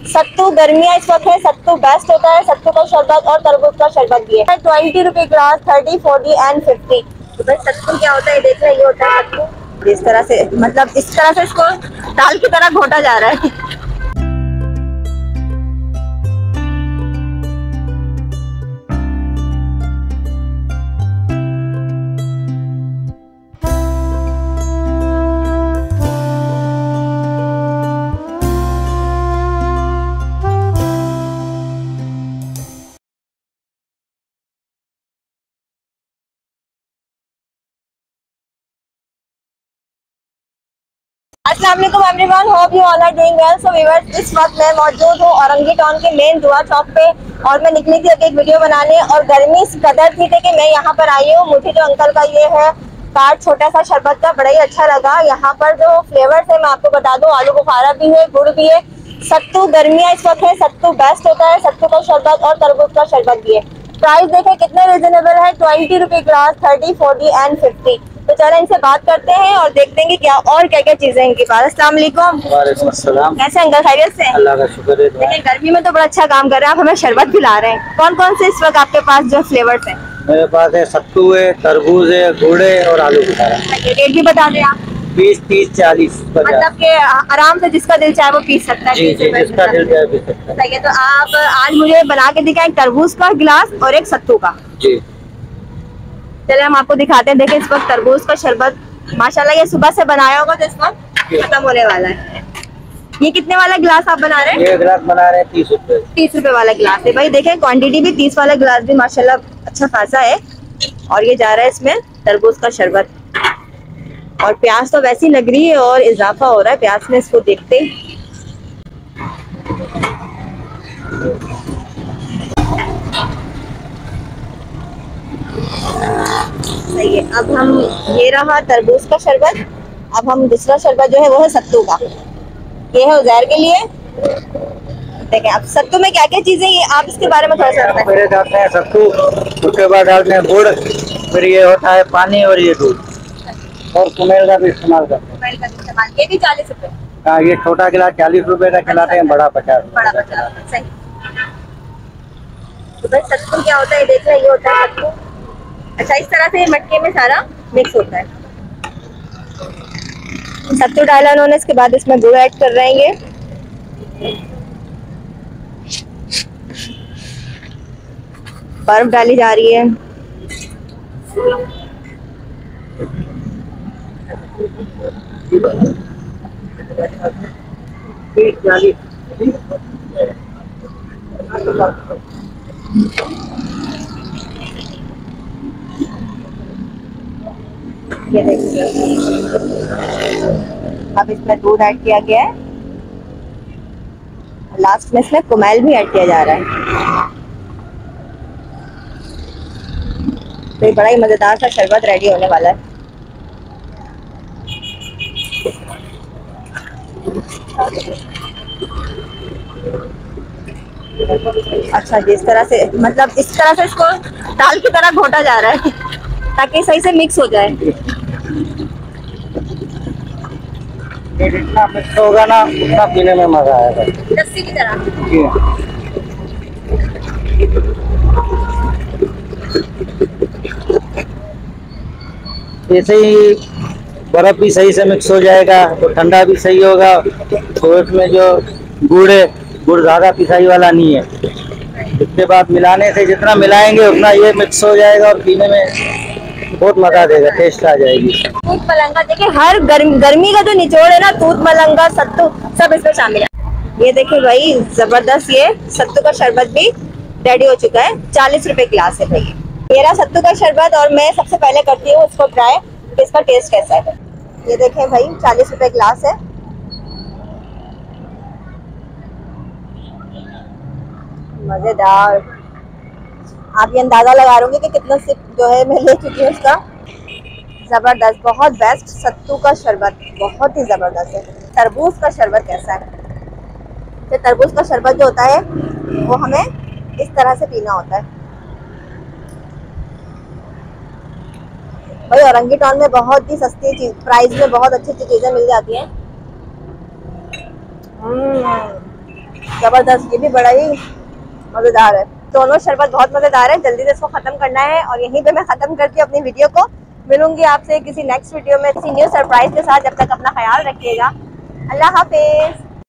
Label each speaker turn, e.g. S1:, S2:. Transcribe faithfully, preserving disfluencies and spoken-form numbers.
S1: सत्तू गर्मियाँ इस वक्त है, सत्तू बेस्ट होता है। सत्तू का शरबत और तरबूज का शरबत भी है। ट्वेंटी रुपए glass, thirty, forty and fifty. तो भाई सत्तू क्या होता है देख रहे, ये होता है सत्तू। इस तरह से, मतलब इस तरह से इसको दाल की तरह घोटा जा रहा है। अस्सलाम वालेकुम everyone, hope you all are doing well. So viewers, इस वक्त मैं मौजूद हूँ औरंगी टाउन के मेन दुआ चौक पे और मैं निकली थी एक वीडियो बनाने और गर्मी इस कदर थी कि मैं यहाँ पर आई हूँ। मुझे जो अंकल का ये है कार्ड छोटा सा शरबत का बड़ा ही अच्छा लगा। यहाँ पर जो फ्लेवर्स है मैं आपको बता दूँ, आलू बुखारा भी है, गुड़ भी है। सत्तू गर्मियाँ इस वक्त है, सत्तू बेस्ट होता है। सत्तू का शरबत और तरबूज का शरबत भी है। प्राइस देखें कितने रिजनेबल है, ट्वेंटी रुपए glass, thirty, forty and fifty. तो चलो इनसे बात करते हैं और देखते हैं कि क्या और क्या क्या चीजें इनके पास। अस्सलाम वालेकुम।
S2: वालेकुम अस्सलाम।
S1: कैसे अंकल, खैरियत से?
S2: अल्लाह का शुक्र है।
S1: देखिए गर्मी में तो बड़ा अच्छा काम कर रहे हैं आप, हमें शरबत पिला रहे हैं। कौन कौन से इस वक्त आपके पास जो फ्लेवर्स हैं?
S2: मेरे पास है सत्तू है, तरबूज है, गुड़ है और आलू बुखारा।
S1: रेट भी बता दें आप।
S2: बीस, तीस, चालीस,
S1: मतलब के आराम से जिसका दिल चाहे वो पी सकता है।
S2: जी जी, जिसका दिल चाहे पी सकता है।
S1: सही है। तो आप आज मुझे बना के दिखाएं तरबूज का गिलास और एक सत्तू का।
S2: जी
S1: चले हम आपको दिखाते हैं। देखिए इस वक्त तरबूज का शरबत माशाल्लाह ये सुबह से बनाया होगा तो इस वक्त खत्म होने वाला है। ये कितने वाला गिलास आप बना रहे हैं?
S2: ये गिलास बना रहे हैं तीस रुपए।
S1: तीस रुपए वाला गिलास है भाई। देखें क्वांटिटी भी तीस वाला गिलास भी माशाल्लाह अच्छा खासा है। और ये जा रहा है इसमें तरबूज का शरबत। और प्याज तो वैसी लग रही है और इजाफा हो रहा है प्याज में, इसको देखते सही है। अब हम, ये रहा तरबूज का शरबत। अब हम दूसरा शरबत जो है वो है सत्तू का। ये है उज़ैर के लिए। देखें अब सत्तू में क्या क्या चीजें, ये आप इसके बारे में थोड़ा सा बताएं।
S2: पहले डालते हैं सत्तू, उसके बाद डालते हैं गुड़, फिर ये होता है पानी और ये दूध और कुमेल का भी इस्तेमाल करते हैं।
S1: कुमेल का भी इस्तेमाल। ये भी चालीस रुपए।
S2: हाँ, ये छोटा गिलास चालीस रुपए का खिलाते हैं, बड़ा पचास।
S1: बड़ा पचास। सही। तो भाई सत्तू क्या होता है देख रहे, ये होता है सत्तू। अच्छा इस तरह से मटके में सारा मिक्स होता है। सत्तू डाला उन्होंने, इसके बाद इसमें गुड़ ऐड कर रहे हैं। ये बर्फ डाली जा रही है। ये देखिए अब इसमें दूध ऐड किया गया है। लास्ट में इसमें कुमेल भी ऐड किया जा रहा है। तो ये बड़ा ही मजेदार सा शरबत रेडी होने वाला है। अच्छा जिस तरह से, मतलब इस तरह से इसको दाल की तरह घोटा जा रहा है ताकि सही से मिक्स हो जाए।
S2: जितना मिक्स होगा ना उतना पीने में मजा आएगा,
S1: लस्सी की तरह।
S2: जी ऐसे ही बर्फ भी सही से मिक्स हो जाएगा तो ठंडा भी सही होगा। तो इसमें जो गुड़ है, गुड़ ज़्यादा पिसाई वाला नहीं है। इसके बाद मिलाने से जितना मिलाएंगे उतना ये मिक्स हो जाएगा और पीने में बहुत मजा देगा, टेस्ट आ जाएगी।
S1: दूध मलंगा देखिए, हर गर्मी गर्मी का जो निचोड़ है ना, दूध मलंगा सत्तू सब इसमें शामिल है। ये देखिए भाई जबरदस्त, ये सत्तू का शरबत भी रेडी हो चुका है। चालीस रुपए गिलास है भाई। मेरा सत्तू का शरबत और मैं सबसे पहले करती हूँ इसको ट्राई कि इसका टेस्ट कैसा है। ये देखें भाई चालीस रुपए गिलास है। मजेदार। आप ये अंदाजा लगा रहे होंगे कि कितना सिप जो है मैं ले चुकी हूँ उसका। जबरदस्त, बहुत बेस्ट सत्तू का शरबत, बहुत ही जबरदस्त है। तरबूज का शरबत कैसा है? तो तरबूज का शरबत जो होता है वो हमें इस तरह से पीना होता है। भाई औरंगी टाउन में बहुत ही सस्ती चीज, प्राइस में बहुत अच्छी अच्छी चीजें मिल जाती हैं। जबरदस्त, ये भी बड़ा ही मजेदार है। दोनों शरबत बहुत मजेदार है। जल्दी से इसको खत्म करना है और यहीं पे मैं खत्म करती हूँ अपनी वीडियो को। मिलूंगी आपसे किसी नेक्स्ट वीडियो में किसी न्यू सरप्राइज के साथ। जब तक अपना ख्याल रखिएगा। अल्लाह हाफिज।